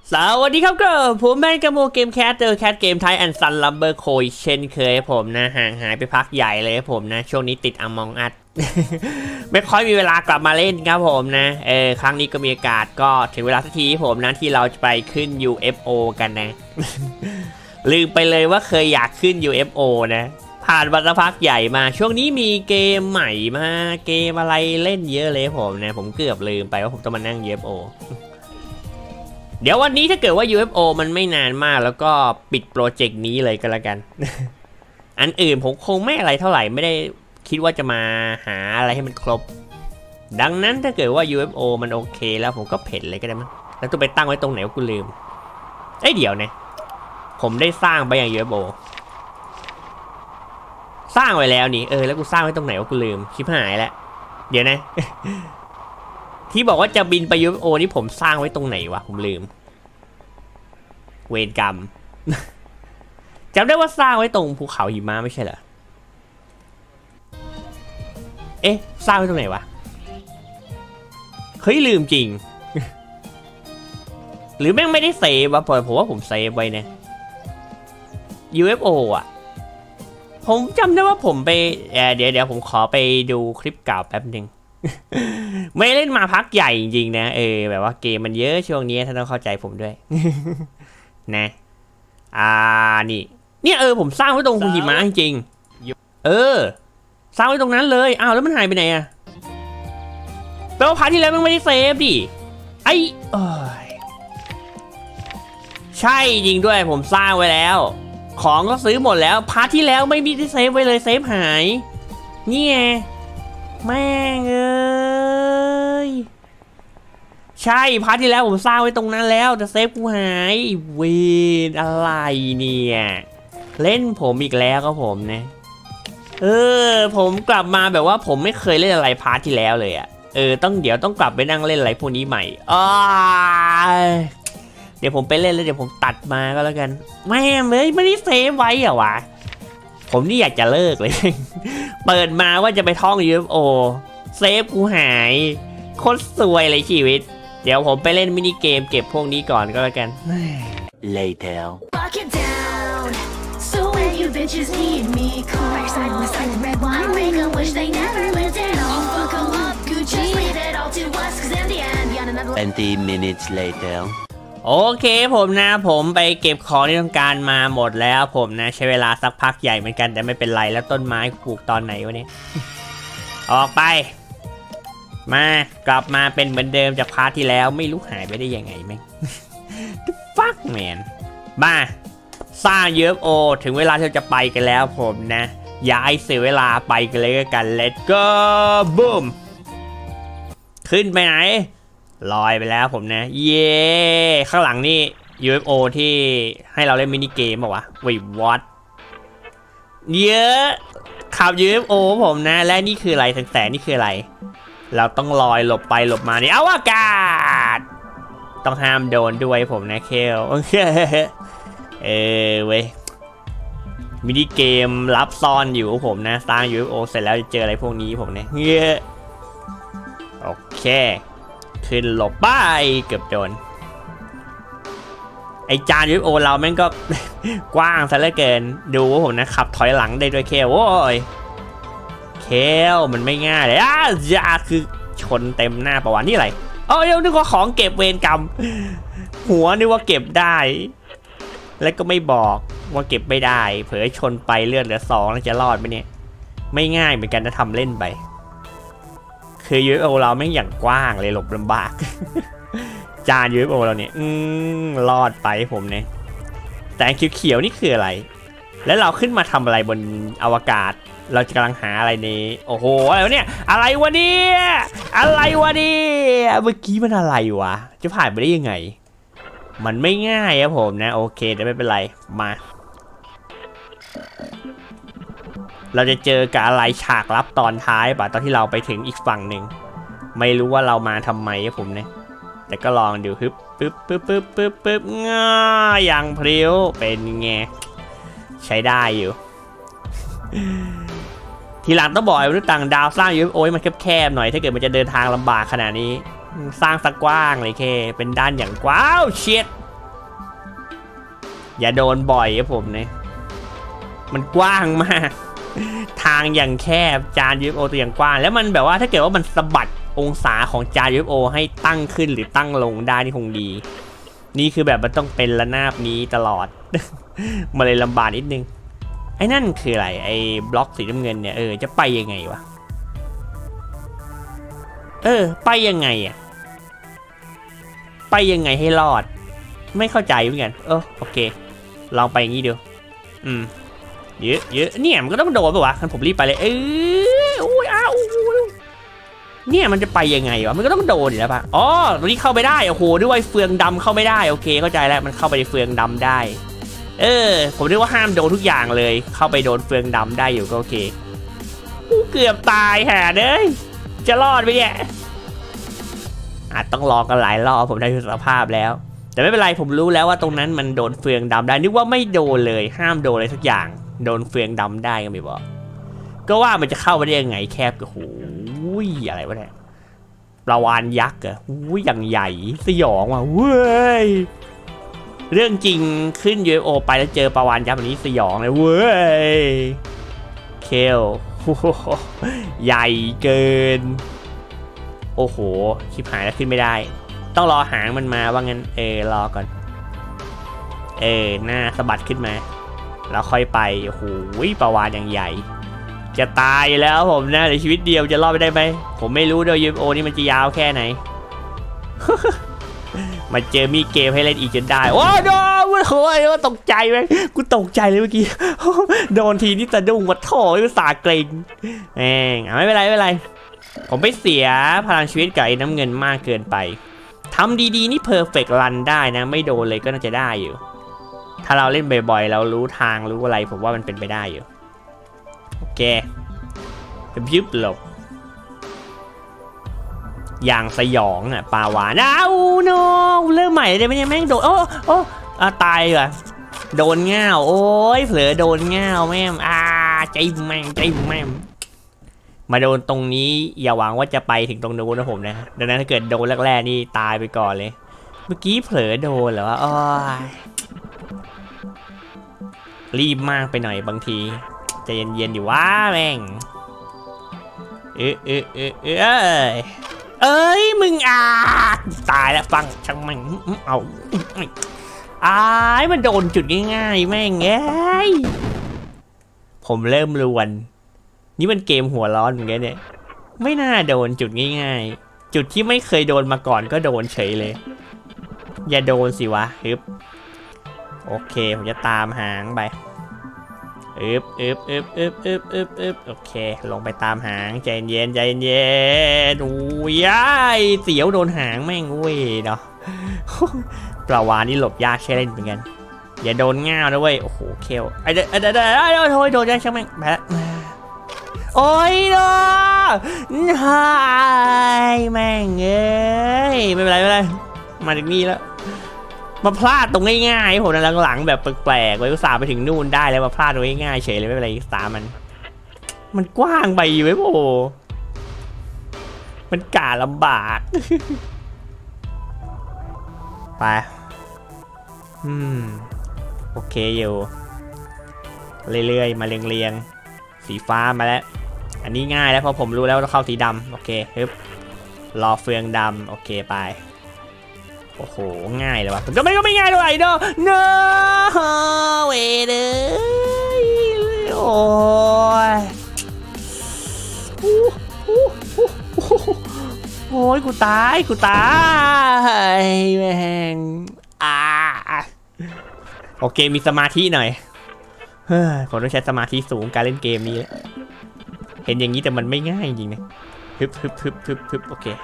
สวัสดีครับก็ผมแมนกาโมเกมแคสแคสเกมไทยแอนด์ซันลัมเบอร์โคยเช่นเคยผมนะห่างหายไปพักใหญ่เลยผมนะช่วงนี้ติดอมองอัด ไม่ค่อยมีเวลากลับมาเล่นครับผมนะครั้งนี้ก็มีโอกาสก็ถึงเวลาสักทีผมนะที่เราจะไปขึ้น UFO กันนะ ลืมไปเลยว่าเคยอยากขึ้น UFO นะผ่านวันสักพักใหญ่มาช่วงนี้มีเกมใหม่มาเกมอะไรเล่นเยอะเลยผมนะผมเกือบลืมไปว่าผมต้องมานั่ง UFOเดี๋ยววันนี้ถ้าเกิดว่า UFO มันไม่นานมากแล้วก็ปิดโปรเจกต์นี้เลยก็แล้วกัน อันอื่นผมคงไม่อะไรเท่าไหร่ไม่ได้คิดว่าจะมาหาอะไรให้มันครบดังนั้นถ้าเกิดว่า UFO มันโอเคแล้วผมก็เพ่นเลยก็ได้มั้งแล้วต้องไปตั้งไว้ตรงไหนกูลืมเดี๋ยวนะผมได้สร้างไปอย่าง UFO สร้างไว้แล้วนี่แล้วกูสร้างไว้ตรงไหนว่ากูลืมชิบหายแล้วเดี๋ยวนะ ที่บอกว่าจะบินไป UFO นี่ผมสร้างไว้ตรงไหนวะผมลืมเวรกรรม จำได้ว่าสร้างไว้ตรงภูเขาหิมะไม่ใช่เหรอสร้างไว้ตรงไหนวะเฮ้ยลืมจริง หรือแม่งไม่ได้เซฟวะผมว่าผมเซฟไว้นะ UFO อ่ะผมจำได้ว่าผมไปเดี๋ยวผมขอไปดูคลิปเก่าแป๊บนึง ไม่เล่นมาพักใหญ่จริงๆนะแบบว่าเกมมันเยอะช่วงนี้ท่านต้องเข้าใจผมด้วย นะนี่ผมสร้างไว้ตรงหิมะจริงสร้างไว้ตรงนั้นเลยอ้าวแล้วมันหายไปไหนอะแปลว่าพาร์ทที่แล้วมันไม่ได้เซฟดิใช่จริงด้วยผมสร้างไว้แล้วของก็ซื้อหมดแล้วพาร์ทที่แล้วไม่มีที่เซฟไว้เลยเซฟหายนี่ไงแม่งใช่พาร์ทที่แล้วผมสร้างไว้ตรงนั้นแล้วแต่เซฟกูหายเวนอะไรเนี่ยเล่นผมอีกแล้วก็ผมนะผมกลับมาแบบว่าผมไม่เคยเล่นอะไรพาร์ทที่แล้วเลยอ่ะเดี๋ยวต้องกลับไปนั่งเล่นอะไรพวกนี้ใหม่เดี๋ยวผมไปเล่นแล้วเดี๋ยวผมตัดมาก็แล้วกันแม่เลยไม่ได้เซฟไว้เหรอวะผมนี่อยากจะเลิกเลย เปิดมาว่าจะไปท่อง UFO เซฟกูหายโคตรสวยเลยชีวิตเดี๋ยวผมไปเล่นมินิเกมเก็บพวกนี้ก่อนก็แล้วกัน Later So when you bitches need me call side by side red wine make a wish they never lived in all fuck them up Gucci leave it all to us cause in the end beyond another 20 minutes later โอเคผมนะผมไปเก็บของที่ต้องการมาหมดแล้วผมนะใช้เวลาสักพักใหญ่เหมือนกันแต่ไม่เป็นไรแล้วต้นไม้ปลูกตอนไหนวะเนี่ย ออกไปมากลับมาเป็นเหมือนเดิมจากพาร์ทที่แล้วไม่รู้หายไปได้ยังไงแม่ง The fuck man มาสร้าง UFO ถึงเวลาที่จะไปกันแล้วผมนะอย่าให้เสียเวลาไปกันเลยกัน Let's go boom ขึ้นไปไหนลอยไปแล้วผมนะเย้ข้างหลังนี่ UFO ที่ให้เราเล่นมินิเกมป่ะวะเว้ย what เยอะขับ UFO ผมนะและนี่คืออะไรแสงนี่คืออะไรเราต้องลอยหลบไปหลบมานี่อวกาศต้องห้ามโดนด้วยผมนะเคลโอเคเว้ยมินิเกมรับซ่อนอยู่ผมนะสร้าง UFO เสร็จแล้วจะเจออะไรพวกนี้ผมเนี่ยโอเคขึ้นหลบไปเกือบโดนไอจาน UFO เราแม่งก็ กว้างซะเหลือเกินดูว่าผมนะขับถอยหลังได้ด้วยเคลโว้ยเคลมันไม่ง่ายเลยคือชนเต็มหน้าประวัตินี่อะไรเดี๋ยวนึกว่าของเก็บเวรกรรมหัวนึกว่าเก็บได้แล้วก็ไม่บอกว่าเก็บไม่ได้เผลอชนไปเลือดเหลือ2แล้วจะรอดไหมเนี่ยไม่ง่ายเหมือนกันนะทำเล่นไปคือ UFO เราไม่อย่างกว้างเลยหลบลำบาก จาน UFO เราเนี่ยรอดไปผมเนี่ยแต่เขียวๆนี่คืออะไรแล้วเราขึ้นมาทำอะไรบนอวกาศเราจะกำลังหาอะไรในโอ้โหอะไรวะเนี่ยอะไรวะเนี่ยอะไรวะเนี่ยเมื่อกี้มันอะไรวะจะผ่านไปได้ยังไงมันไม่ง่ายครับผมนะโอเคแต่ไม่เป็นไรมาเราจะเจอกับอะไรฉากลับตอนท้ายป่ะตอนที่เราไปถึงอีกฝั่งหนึ่งไม่รู้ว่าเรามาทำไมครับผมนะแต่ก็ลองดูปึ๊บง่ายอย่างพริ้วเป็นไงใช้ได้อยู่ ทีหลังต้องบอกไอ้มนุษย์ต่างดาวสร้าง UFO มันแคบๆหน่อยถ้าเกิดมันจะเดินทางลำบากขนาดนี้สร้างสักกว้างเลยเป็นด้านอย่างกว้าวเชียดอย่าโดนบ่อยครับผมเนี่ยมันกว้างมากทางอย่างแคบจาน UFO ตัวอย่างกว้างแล้วมันแบบว่าถ้าเกิดว่ามันสะบัดองศาของจาน UFO ให้ตั้งขึ้นหรือตั้งลงได้นี่คงดีนี่คือแบบมันต้องเป็นระนาบนี้ตลอด มาเลยลำบากนิดนึงไอ้นั่นคืออะไรไอ้บล็อกสีน้ำเงินเนี่ยจะไปยังไงวะไปยังไงอ่ะไปยังไงให้รอดไม่เข้าใจเหมือนกันโอเคลองไปอย่างนี้ดูเยอะเนี่ยมันก็ต้องโดนป่ะวะผมรีบไปเลยอุ้ยอ้าวเนี่ยมันจะไปยังไงวะมันก็ต้องโดนอยู่แล้วป่ะอ๋อตรงนี้เข้าไปได้โอ้โหด้วยเฟืองดำเข้าไม่ได้โอเคเข้าใจแล้วมันเข้าไปในเฟืองดำได้ผมนึกว่าห้ามโดนทุกอย่างเลยเข้าไปโดนเฟืองดำได้อยู่ก็โอเคเกือบตายแห่เด้ยจะรอดไหมเนี่ยอาจต้องรอกันหลายรอบผมได้สภาพแล้วแต่ไม่เป็นไรผมรู้แล้วว่าตรงนั้นมันโดนเฟืองดำได้นึกว่าไม่โดนเลยห้ามโดนอะไรสักอย่างโดนเฟืองดำได้ก็ไม่บอกก็ว่ามันจะเข้าไปได้ยังไงแคบก็โอ้ยอะไรวะเนี่ยปลาวาฬยักษ์อะอย่างใหญ่สยองว่ะเว้ยเรื่องจริงขึ้น UFO ไปแล้วเจอปลาวาฬยักษ์แบบนี้สยองเลยเว้ยเคลใหญ่เกินโอ้โหชิบหายแล้วขึ้นไม่ได้ต้องรอหางมันมาว่างั้นรอก่อนหน้าสะบัดขึ้นมาแล้วค่อยไปโอ้โหปลาวาฬอย่างใหญ่จะตายแล้วผมนะในชีวิตเดียวจะรอดไปได้ไหมผมไม่รู้ด้วย UFO นี่มันจะยาวแค่ไหน มาเจอมีเกมให้เล่นอีกจนได้โอ้โดนโอ้ยตกใจไหมกูตกใจเลยเมื่อกี้โดนทีนี่สะดุ้งวัดโถภาษาเกรงไม่เป็นไรผมไปเสียพลังชีวิตกับไอ้น้ำเงินมากเกินไปทำดีๆนี่เพอร์เฟกต์รันได้นะไม่โดนเลยก็น่าจะได้อยู่ถ้าเราเล่นบ่อยๆเรารู้ทางรู้อะไรผมว่ามันเป็นไปได้อยู่โอเคเป็นยึบหลบอย่างสยองอ่ะปลาวาฬโนเริ่มใหม่ได้ไหมเนี่ยแม่งโดนตายว่ะโดนง่าวโอ้ยเผลอโดนง่าวแม่มใจแม่มมาโดนตรงนี้อย่าหวังว่าจะไปถึงตรงนู้นนะผมนะดังนั้นถ้าเกิดโดนแรกๆนี่ตายไปก่อนเลยเมื่อกี้เผลอโดนเหรอวะรีบมากไปหน่อยบางทีใจเย็นๆดิว่าแม่งมึงตายแล้วฟังช่างมันเอามันโดนจุดง่ายๆแม่งผมเริ่มรวนนี่มันเกมหัวร้อนเหมือนกันเนี่ยไม่น่าโดนจุดง่ายๆจุดที่ไม่เคยโดนมาก่อนก็โดนเฉยเลยอย่าโดนสิวะโอเคผมจะตามหางไปโอเคลงไปตามหางใจเย็นอุ้ยเสียวโดนหางแม่งเว้ยเนาะปลาวาฬนี่หลบยากใช่เล่นเหมือนกันอย่าโดนง่าวนะเว้ยโอ้โหเคลโดนได้ช่างแม่งแพ้โอ้ยเนาะแม่งไม่เป็นไรมาถึงนี่แล้วมาพลาดตรงง่ายๆผมหลังๆแบบแปลกๆไว้อุตส่าห์ไปถึงนู่นได้แล้วมาพลาดตรงง่ายๆเฉยเลยไม่เป็นไรตามมันกว้างไปอยู่ไว้โอ้มันกะลำบากไปโอเคอยู่เรื่อยๆมาเรียงสีฟ้ามาแล้วอันนี้ง่ายแล้วเพราะผมรู้แล้วว่าต้องเข้าสีดำโอเครอเฟืองดำโอเคไปโอ้โหง่ายเลยวะก็ไม่ง่ายเท่าไหร่เนาะเวเดโอ้ยโอ้ยกูตายแม่งโอเคมีสมาธิหน่อยผมต้องใช้สมาธิสูงการเล่นเกมนี้เห็นอย่างนี้แต่มันไม่ง่ายจริงนะฮึบโอเค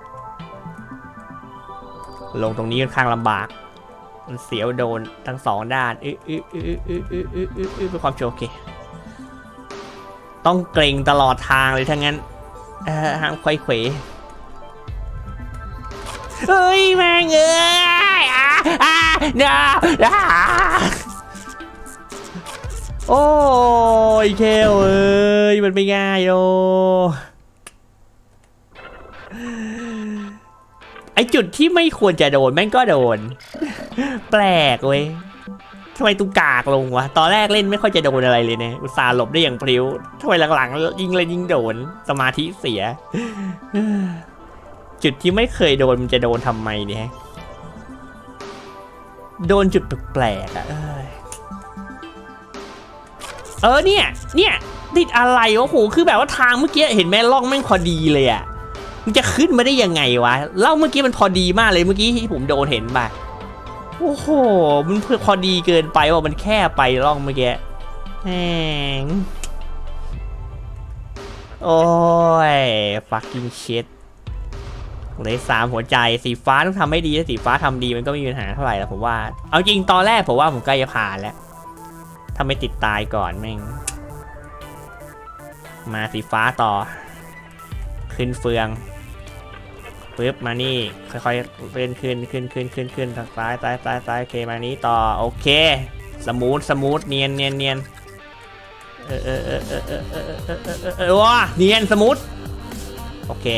ลงตรงนี้ค่อนข้างลำบากมันเสียวโดนทั้งสองด้านเพื่อความชัวร์โอเคต้องเกรงตลอดทางเลยทั้งนั้นห้ามไขว้เขวแม่งโอ้ยเคลมันไม่ง่ายโไอจุดที่ไม่ควรจะโดนแม่งก็โดนแปลกเว้ยทำไมตูกากลงวะตอนแรกเล่นไม่ค่อยจะโดนอะไรเลยเนี่ยอุตส่าห์หลบได้อย่างพริ้วทำไมหลังๆยิงเลยยิงโดนสมาธิเสียจุดที่ไม่เคยโดนมันจะโดนทำไมเนี่ยโดนจุดแปลกๆอ่ะเนี่ยติดอะไรวะโหคือแบบว่าทางเมื่อกี้เห็นแม่ล่องแม่งพอดีเลยอ่ะมันจะขึ้นมาได้ยังไงวะเล่าเมื่อกี้มันพอดีมากเลยเมื่อกี้ที่ผมโดนเห็นป่ะโอ้โหมันพอดีเกินไปว่ามันแค่ไปล่องเมื่อกี้แหงโอ้ย fucking shit เลย3 หัวใจสีฟ้าต้องทำให้ดีถ้าสีฟ้าทำดีมันก็ไม่มีปัญหาเท่าไหร่แล้วผมว่าเอาจริงตอนแรกผมว่าผมใกล้จะผ่านแล้วถ้าไม่ติดตายก่อนแม่งมาสีฟ้าต่อขึ้นเฟืองปึ๊บมานี่ค่อยๆเลื่อนขึ้นทางซ้ายโอเคมานี้ต่อโอเคสมูทเนียนว้าเนียนสมูทโอเค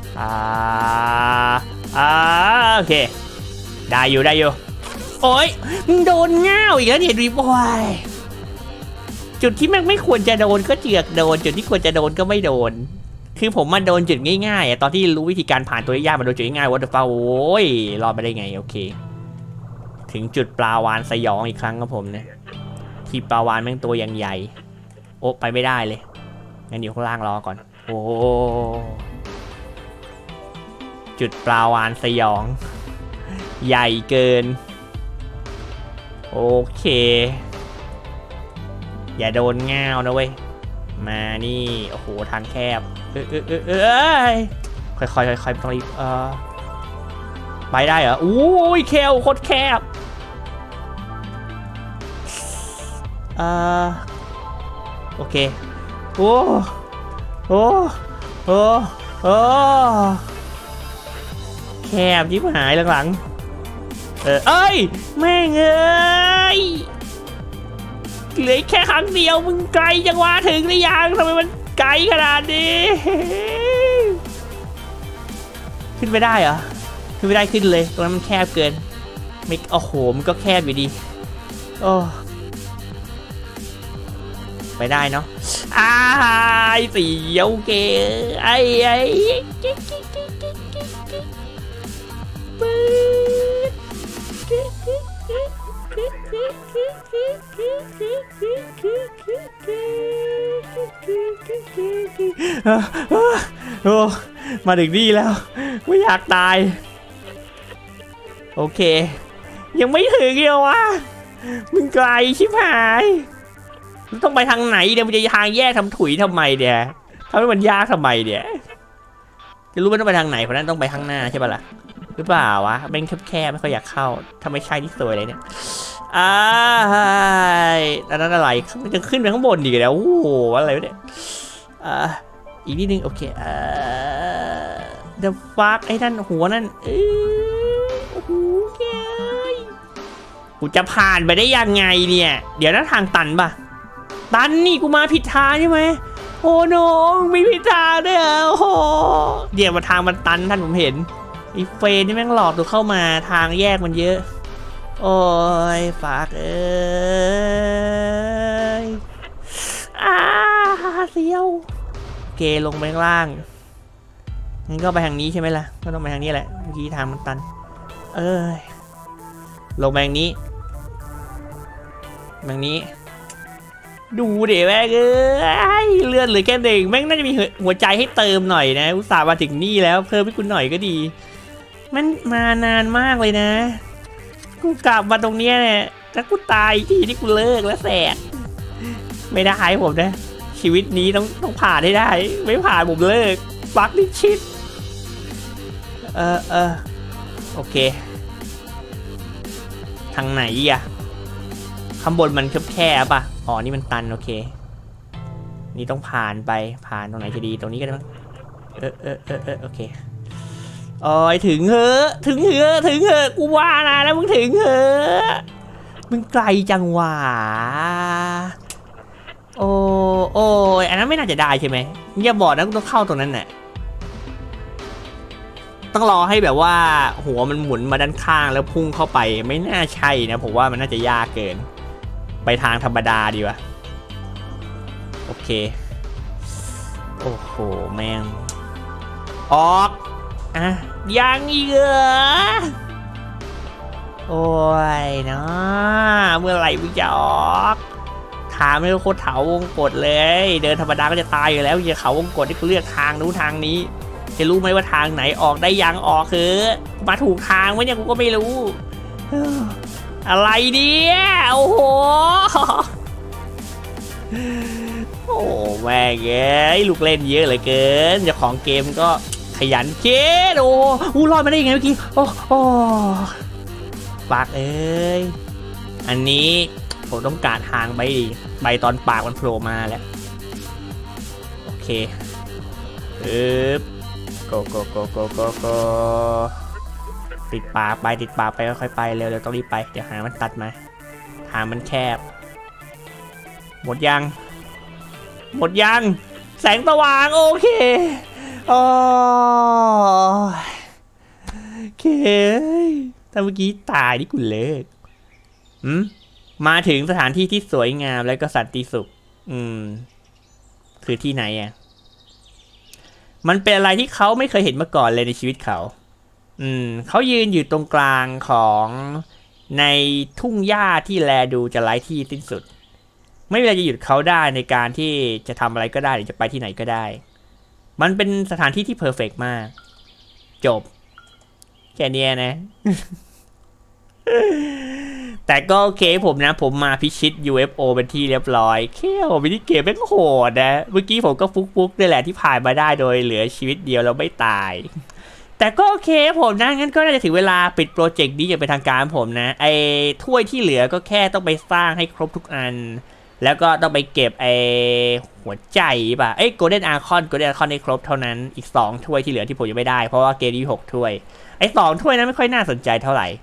โอเคได้อยู่โอ้ยมึงโดนง่าวอีกแล้วเนี่ยดิบอยจุดที่แม่งไม่ควรจะโดนก็เจือกโดนจุดที่ควรจะโดนก็ไม่โดนคือผมมาโดนจุดง่ายๆตอนที่รู้วิธีการผ่านตัวยากมาโดนจุดง่ายๆวัดฟ้าโอ้ยรอดไปได้ไงโอเคถึงจุดปลาวาฬสยองอีกครั้งครับผมนะที่ปลาวาฬแม่งตัวอย่างใหญ่โอ้ไปไม่ได้เลยงั้นอยู่ข้างล่างรอก่อนโอ้จุดปลาวาฬสยองใหญ่เกินโอเคอย่าโดนง่าวนะเว้ยมานี่โอ้โหทางแคบค่อยต้องรีบไปได้เหรอโอ้ยแคบโคตรแคบโอเคโอ้แคบยิบหายหลังเอ้ยแม่งเอ้ยเหลือแค่ครั้งเดียวมึงไกลจังวะถึงหรือยังทำไมมันไกลขนาดนี้ขึ้นไม่ได้เหรอขึ้นไม่ได้ขึ้นเลยตรงนั้นมันแคบเกินไม่โอ้โหมันก็แคบอยู่ดีโอ้ไปได้เนาะเสียวเกไอ้โอ้มาถึงนี่แล้วไม่อยากตายโอเคยังไม่ถึงเดียววะมึงไกลชิบหายต้องไปทางไหนเดี๋ยวมันจะทางแยกทำถุยทำไมเดี๋ยวทำให้มันยากทำไมเดี๋ยวจะรู้ว่าต้องไปทางไหนเพราะนั้นต้องไปข้างหน้าใช่ปะล่ะหรือเปล่าวะเป็นแคบไม่ค่อยอยากเข้าถ้าไม่ใช่ที่สวยเลยเนี่ยอันนั้นอะไรมันจะขึ้นไปข้างบนดีกันแล้วโอ้โหอะไรวะเนี่ยอีกนิดนึงโอเคThe fuck ไอ้นั่นหัวนั่นโอ้โหกูจะผ่านไปได้ยังไงเนี่ยเดี๋ยวนั้นทางตันปะตันนี่กูมาผิดทางใช่ไหมโอ้น้องมีผิดทางด้วยโอ้โหเดี๋ยวมาทางมันตันท่านผมเห็นไอ้เฟรนนี่แม่งหลอกตัวเข้ามาทางแยกมันเยอะโอ้ยฝากเสียวเกลงไปข้างล่างงั้นก็ไปทางนี้ใช่ไหมล่ะก็ต้องไปทางนี้แหละเมื่อกี้ทางมันตันลงไปทางนี้ดูเดี๋ยวแม่งเลื่อนเลยแค่เด็กแม่งน่าจะมีหัวใจให้เติมหน่อยนะอุตส่าห์มาถึงนี่แล้วเพิ่มให้คุณหน่อยก็ดีมันมานานมากเลยนะกูกลับมาตรงเนี้ยเนี่ยถ้ากูตายทีนี่กูเลิกแล้วแสกไม่ได้ผมนะชีวิตนี้ต้องผ่านให้ได้ไม่ผ่านผมเลิกฟักดิชิตโอเคทางไหนอ่ะข้างบนมันแคบป่ะอ๋อนี่มันตันโอเคนี่ต้องผ่านตรงไหนจะดีตรงนี้ก็ได้มั้งโอเคโอ้ยถึงเหอะกูว่านะแล้วมึงถึงเหอะมึงไกลจังหวะโอ้ยอันนั้นไม่น่าจะได้ใช่ไหมอย่าบอกนะต้องเข้าตรงนั้นแหละต้องรอให้แบบว่าหัวมันหมุนมาด้านข้างแล้วพุ่งเข้าไปไม่น่าใช่นะผมว่ามันน่าจะยากเกินไปทางธรรมดาดีวะโอเคโอ้โหแม่งออกอ่ะยังอีกเหรอโอ้ยนะเมื่อไหร่มึงจะออกทางไม่โคตรเถาวงกฏเลยเดินธรรมดาก็จะตายอยู่แล้วอย่าเขาวงกฏที่กูเลือกทางนู้นทางนี้จะรู้ไหมว่าทางไหนออกได้ยังออกคือมาถูกทางไหมเนี่ยกูก็ไม่รู้อะไรเนี่ยโอ้โหโอ้แม่งเอ้ยลูกเล่นเยอะเหลือเกินเจ้าของเกมก็ขยันเคิดโอ้รอดมาได้ยังไงเมื่อกี้โอ้ปากเอ้ยอันนี้ผมต้องการทางใบตอนปากมันโผล่มาแล้วโอเคโกติดปากไปค่อยๆไปเร็วๆต้องรีบไปเดี๋ยวหามันตัดมาทางมันแคบหมดยังแสงสว่างโอเคโอเคถ้าเมื่อกี้ตายนี่กูเลิกมาถึงสถานที่ที่สวยงามและก็สันติสุขคือที่ไหนอ่ะมันเป็นอะไรที่เขาไม่เคยเห็นมาก่อนเลยในชีวิตเขาเขายืนอยู่ตรงกลางของในทุ่งหญ้าที่แลดูจะไร้ที่สิ้นสุดไม่มีอะไรจะหยุดเขาได้ในการที่จะทำอะไรก็ได้หรือจะไปที่ไหนก็ได้มันเป็นสถานที่ที่เพอร์เฟกต์มากจบแค่นี้นะ แต่ก็โอเคผมมาพิชิต UFO เป็นที่เรียบร้อยแค่ผมมินิเกมแม่งโหดนะเมื่อกี้ผมก็ฟุกๆนี่แหละที่ผ่านมาได้โดยเหลือชีวิตเดียวแล้วไม่ตายแต่ก็โอเคผมนะงั้นก็น่าจะถึงเวลาปิดโปรเจกต์นี้อย่างเป็นทางการผมนะไอ้ถ้วยที่เหลือก็แค่ต้องไปสร้างให้ครบทุกอันแล้วก็ต้องไปเก็บไอ้หัวใจป่ะโกลเด้นอาร์คอนให้ครบเท่านั้นอีก2ถ้วยที่เหลือที่ผมยังไม่ได้เพราะว่าเกมนี้6ถ้วยไอ้2ถ้วยนั้นไม่ค่อยน่าสนใจเท่าไหร่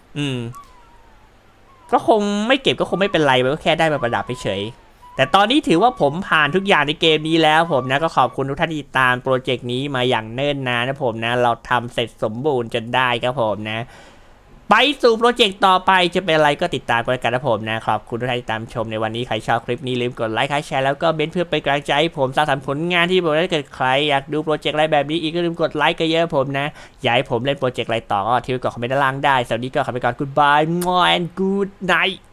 ก็คงไม่เก็บก็คงไม่เป็นไรก็แค่ได้มาประดับเฉยแต่ตอนนี้ถือว่าผมผ่านทุกอย่างในเกมนี้แล้วผมนะก็ขอบคุณทุกท่านที่ติดตามโปรเจกต์นี้มาอย่างเนิ่นนานนะผมนะเราทำเสร็จสมบูรณ์จนได้ครับผมนะไปสู่โปรเจกต์ต่อไปจะเป็นอะไรก็ติดตามกันนะผมนะขอบคุณทุกท่านที่ตามชมในวันนี้ใครชอบคลิปนี้ลืมกดไลค์แชร์แล้วก็เม้นเพื่อเป็นกำลังใจให้ผมสร้างสรรค์ผลงานที่ผมได้เกิดใครอยากดูโปรเจกต์อะไรแบบนี้อีกก็ลืมกดไลค์กันเยอะผมนะอยากให้ผมเล่นโปรเจกต์อะไรต่อก็ทิ้งไว้ก่อนคอมเมนต์ด้านล่างได้สวัสดีก็ขอไปก่อน goodbye and good night